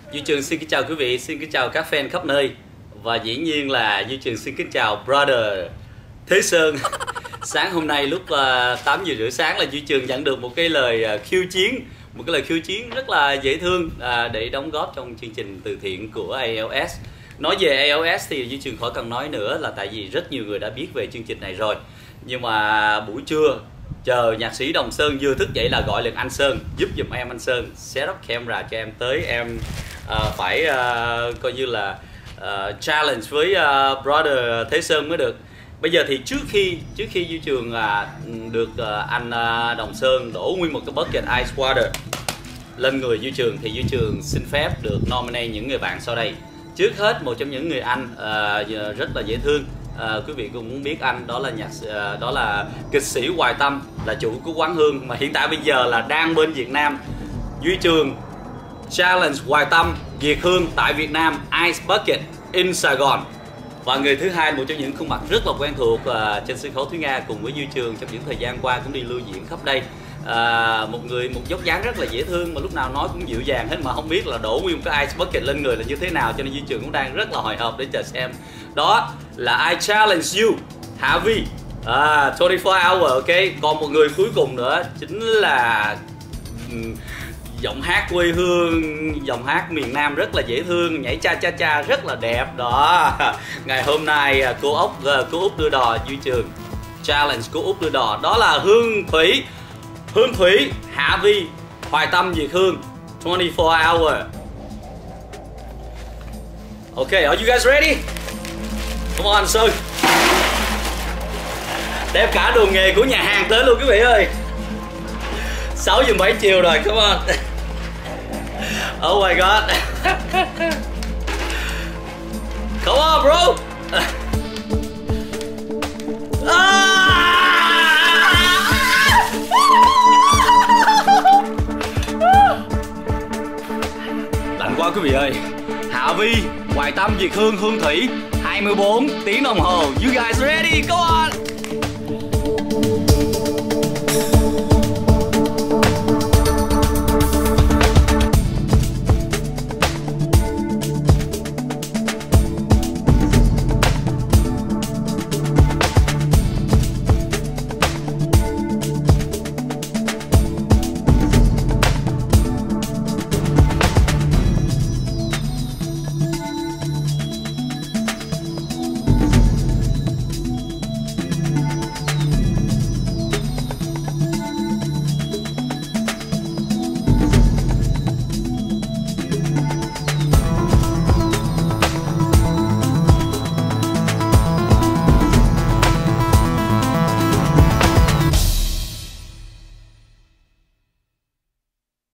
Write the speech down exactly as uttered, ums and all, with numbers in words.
Duy Trường xin kính chào quý vị, xin kính chào các fan khắp nơi. Và dĩ nhiên là Duy Trường xin kính chào brother Thế Sơn. Sáng hôm nay lúc uh, tám giờ rưỡi sáng là Duy Trường nhận được một cái lời uh, khiêu chiến, một cái lời khiêu chiến rất là dễ thương uh, để đóng góp trong chương trình từ thiện của a lờ ét. Nói về a lờ ét thì Duy Trường khỏi cần nói nữa, là tại vì rất nhiều người đã biết về chương trình này rồi. Nhưng mà buổi trưa chờ nhạc sĩ Đồng Sơn vừa thức dậy là gọi liền anh Sơn giúp giùm em, anh Sơn set up camera cho em tới, em uh, phải uh, coi như là uh, challenge với uh, brother Thế Sơn mới được. Bây giờ thì trước khi trước khi Duy Trường uh, được uh, anh uh, Đồng Sơn đổ nguyên một cái bucket ice water lên người Duy Trường thì Duy Trường xin phép được nominate những người bạn sau đây. Trước hết một trong những người anh uh, rất là dễ thương. À, quý vị cũng muốn biết anh, đó là nhạc uh, đó là kịch sĩ Hoài Tâm, là chủ của quán Hương mà hiện tại bây giờ là đang bên Việt Nam. Duy Trường challenge Hoài Tâm Việt Hương tại Việt Nam Ice Bucket in Sài Gòn. Và người thứ hai, một trong những khuôn mặt rất là quen thuộc uh, trên sân khấu Thúy Nga cùng với Duy Trường trong những thời gian qua cũng đi lưu diễn khắp đây. À, một người một dốc dáng rất là dễ thương mà lúc nào nói cũng dịu dàng hết, mà không biết là đổ nguyên một cái ice bucket lên người là như thế nào, cho nên Duy Trường cũng đang rất là hồi hộp để chờ xem. Đó là I challenge you, Hạ Vi, à, hai mươi bốn hour, ok. Còn một người cuối cùng nữa chính là um, giọng hát quê hương, giọng hát miền Nam rất là dễ thương, nhảy cha cha cha rất là đẹp đó. Ngày hôm nay cô ốc cô Út đưa đò Duy Trường challenge cô Út đưa đò, đó là Hương Thủy. Hương Thủy, Hạ Vi, Hoài Tâm, Việt Hương, hai mươi bốn hour. Ok, are you guys ready? Come on, Sơn. Đem cả đồ nghề của nhà hàng tới luôn quý vị ơi. sáu giờ mấy chiều rồi, come on. Oh my god. Come on, bro. Lạnh quá quý vị ơi. Hạ Vi, Hoài Tâm, Việt Hương, Hương Thủy, hai mươi bốn tiếng đồng hồ. You guys ready? Go on.